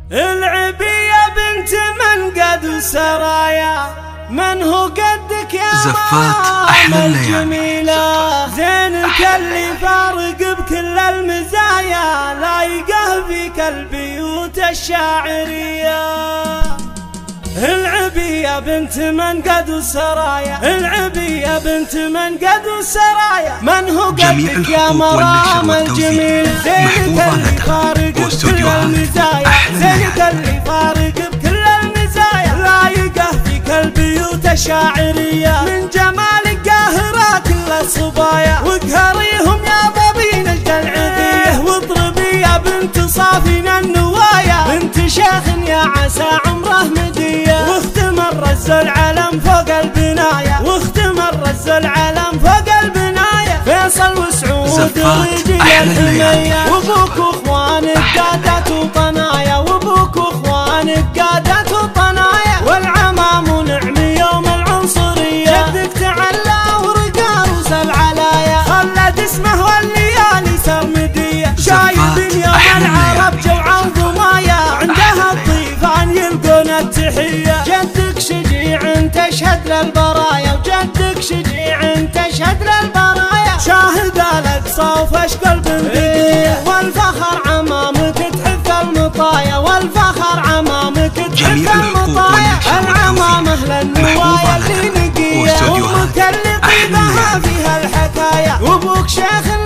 العبي يا بنت من قد سرايا، من هو قدك يا زفات أحلى الجميلة، زينك اللي فارق بكل المزايا، لايقه فيك البيوت الشاعرية. العبي يا بنت من قد سرايا، العبي يا بنت من قد سرايا، من هو قدك يا مرام الجميل، زينك اللي فارق بكل المزايا، زينك اللي فارق بكل المزايا، لايقه فيك البيوت الشاعرية، من جمالك قاهرة كل الصبايا، وقهريهم يا ضبي نجد العبيه، واضربي يا بنت صافين النوايا، بنت شيخ يا عسى عمره مدية، واختم الرز العلم فوق البناية، واختم الرز العلم فوق البناية، فيصل وسعود رجل الحمية، وابوك واخوانك قادات وطنايا، وابوك واخوانك قادات وطنايا، والعمام ونعم يوم العنصرية، جدك تعلى ورقى روس العلايا، خلد اسمه والليالي سرمدية، شايب يوم العرب جوعة وضمايا، عندها الضيفان يلقون التحية، جدك شجيع تشهد للبرايا، وجدك شجيع تشهد للبرايا، شاهد الاقصى وفشق البندقية، والفخر عمامك تحف المطايا، والفخر عمامك تحف المطايا، العمام اهل النوايا اللي نقية، امك اللي طيبها فيها الحكاية، وابوك شيخ